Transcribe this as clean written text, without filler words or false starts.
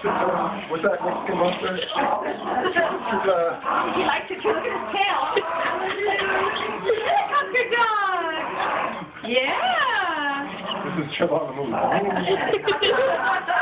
What's that Mexican monster? He likes it too. Look at his tail. Helicopter dog. Yeah. This is Chip on the movie.